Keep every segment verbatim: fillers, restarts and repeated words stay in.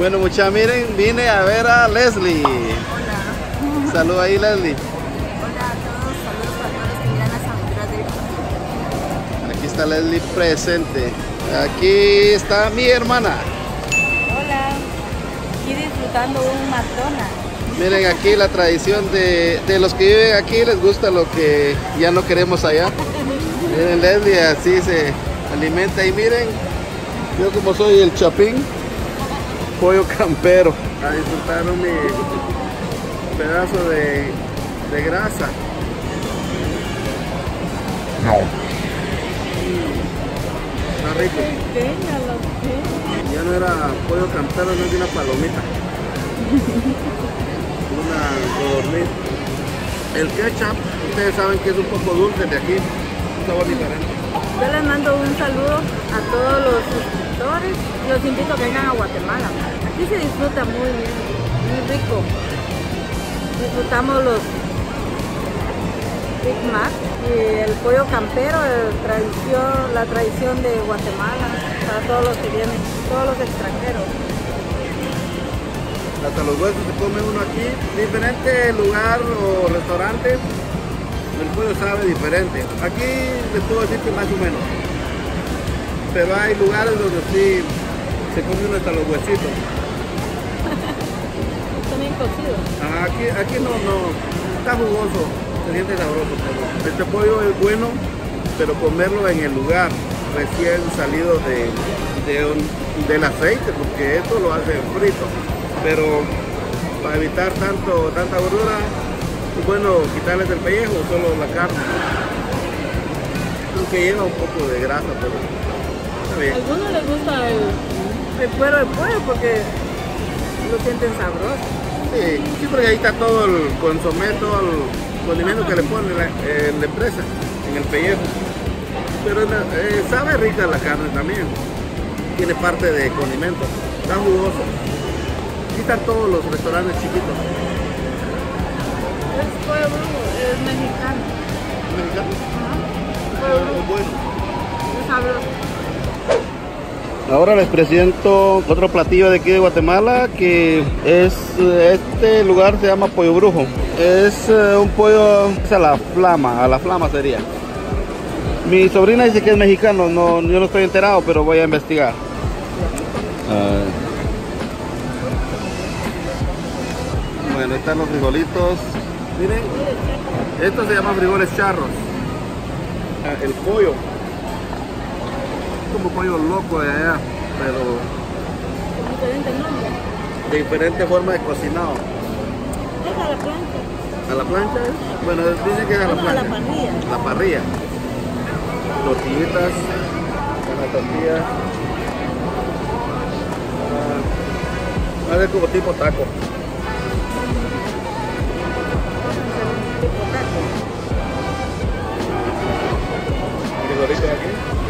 Bueno, mucha, miren, vine a ver a Leslie. Hola. Saluda ahí, Leslie. Hola a todos, saludos a todos los que miran las aventuras de... Aquí está Leslie presente. Aquí está mi hermana. Hola, aquí disfrutando un McDonald's. Miren aquí la tradición de, de los que viven aquí, les gusta lo que ya no queremos allá. Miren, Leslie así se alimenta y miren, yo como soy el chapín, pollo campero. A disfrutar mi pedazo de, de grasa. No. Está rico. Ya no era pollo campero, no es una palomita. Una codorniz. El ketchup, ustedes saben que es un poco dulce de aquí, un sabor diferente. Yo les mando un saludo a todos los suscriptores. Los invito a que vengan a Guatemala. Aquí se disfruta muy bien, muy rico. Disfrutamos los Big Mac y el pollo campero, el tradición, la tradición de Guatemala para todos los que vienen, todos los extranjeros. Hasta los huesos se come uno aquí, diferente lugar o restaurante, el pollo sabe diferente. Aquí les puedo decir que más o menos, pero hay lugares donde sí se come uno hasta los huesitos. Están bien cocidos. Ah, aquí, aquí no, no, está jugoso, se siente sabroso. Pero este pollo es bueno, pero comerlo en el lugar, recién salido de, de un, del aceite, porque esto lo hace frito. Pero para evitar tanto, tanta gordura, es bueno quitarles el pellejo, solo la carne. Aunque lleva un poco de grasa, pero está bien. A algunos les gusta el, el cuero de pollo porque lo sienten sabroso. Sí, sí, porque ahí está todo el consomé, todo el condimento que le pone la, eh, la empresa en el pellejo. Pero eh, sabe rica la carne también. Tiene parte de condimento, está jugoso. Aquí están todos los restaurantes chiquitos. Es pollo brujo, es mexicano. ¿Mexicano? Ajá. Pollo brujo. Es bueno. Es sabroso. Ahora les presento otro platillo de aquí de Guatemala, que es, este lugar se llama Pollo Brujo. Es uh, un pollo a la flama, a la flama sería. Mi sobrina dice que es mexicano, no, yo no estoy enterado, pero voy a investigar. Uh, bueno, están los frijolitos. Miren, estos se llaman frijoles charros. Uh, el pollo. Como pollo loco de allá, pero Diferente nombre. de diferente forma de cocinado. Es a la plancha. ¿A la plancha es? Bueno, dicen que es a la No, a plancha. la parrilla. La parrilla. Tortillitas, una tortilla. Ah, va a ser como tipo taco. Tipo taco. Frijolitos aquí.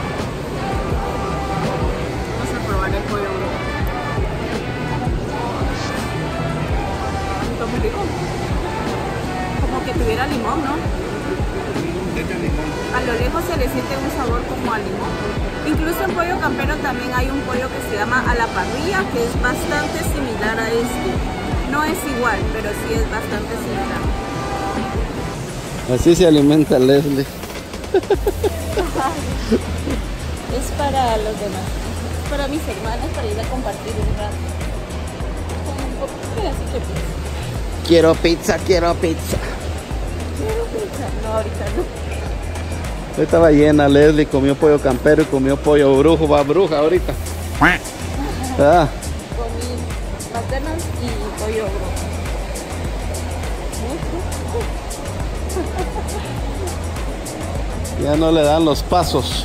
Vamos a probar el pollo brujo. Está muy rico. Como que tuviera limón, ¿no? Echa limón. A lo lejos se le siente un sabor como a limón. Incluso en pollo campero también hay un pollo que se llama a la parrilla, que es bastante similar a este. No es igual, pero sí es bastante similar. Así se alimenta Leslie. Es para los demás. Es para mis hermanas, para ir a compartir un rato. Con un poquito pedacito de pizza. Quiero pizza, quiero pizza. Quiero pizza. No, ahorita no. Estaba llena, Leslie comió pollo campero y comió pollo brujo, va bruja ahorita. Ah, Comí McDonald's y pollo brujo. ya no le dan los pasos.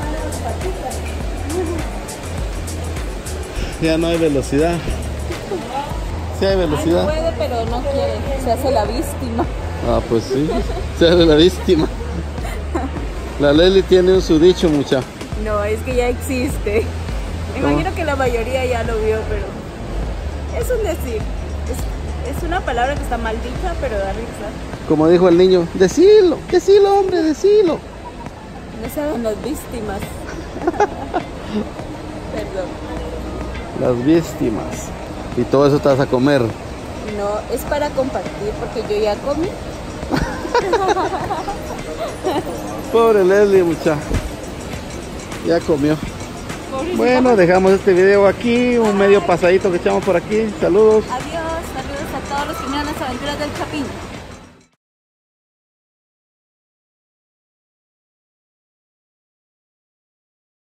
Ya no hay velocidad. Sí hay Ay, velocidad. puede, pero no quiere. Se hace la víctima. Ah, pues sí. Se hace la víctima. La Leslie tiene su dicho, mucha. No, es que ya existe. Me ¿Cómo? imagino que la mayoría ya lo vio, pero es un decir. Es, es una palabra que está mal dicha, pero da risa. Como dijo el niño, decilo, decilo, hombre, decilo. No se hagan las víctimas. Perdón. Las víctimas. Y todo eso te vas a comer. No, es para compartir porque yo ya comí. Pobre Leslie, mucha. Ya comió. Pobrecita. Bueno, dejamos este video aquí, un medio pasadito que echamos por aquí. Saludos. Adiós, saludos a todos los que miran las aventuras del Chapín.